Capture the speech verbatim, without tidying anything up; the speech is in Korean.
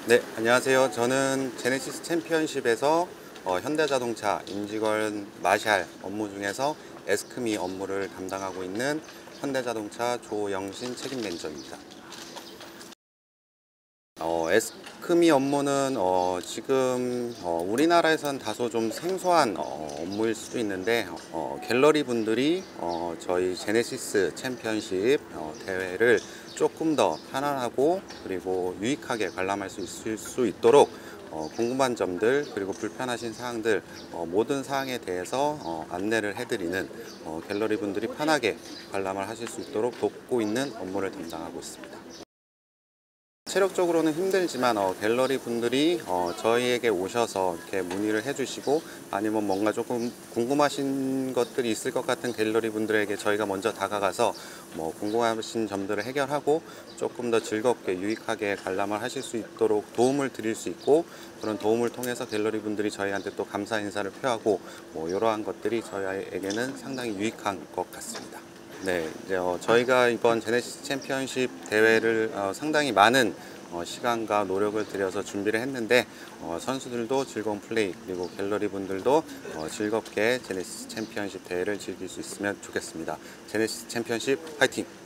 네, 안녕하세요. 저는 제네시스 챔피언십에서 어, 현대자동차 임직원 마샬 업무 중에서 에스크미 업무를 담당하고 있는 현대자동차 조영신 책임 매니저입니다. 어, 에스크미 업무는 어, 지금 어, 우리나라에선 다소 좀 생소한 어, 업무일 수도 있는데 어, 갤러리 분들이 어, 저희 제네시스 챔피언십 어, 대회를 조금 더 편안하고 그리고 유익하게 관람할 수 있을 수 있도록 어, 궁금한 점들 그리고 불편하신 사항들 어, 모든 사항에 대해서 어, 안내를 해드리는 어, 갤러리 분들이 편하게 관람을 하실 수 있도록 돕고 있는 업무를 담당하고 있습니다. 체력적으로는 힘들지만 어, 갤러리 분들이 어, 저희에게 오셔서 이렇게 문의를 해주시고 아니면 뭔가 조금 궁금하신 것들이 있을 것 같은 갤러리 분들에게 저희가 먼저 다가가서 뭐 궁금하신 점들을 해결하고 조금 더 즐겁게 유익하게 관람을 하실 수 있도록 도움을 드릴 수 있고 그런 도움을 통해서 갤러리 분들이 저희한테 또 감사 인사를 표하고 뭐 이러한 것들이 저희에게는 상당히 유익한 것 같습니다. 네, 이제 어, 저희가 이번 제네시스 챔피언십 대회를 어, 상당히 많은 어, 시간과 노력을 들여서 준비를 했는데 어, 선수들도 즐거운 플레이 그리고 갤러리 분들도 어, 즐겁게 제네시스 챔피언십 대회를 즐길 수 있으면 좋겠습니다. 제네시스 챔피언십 화이팅!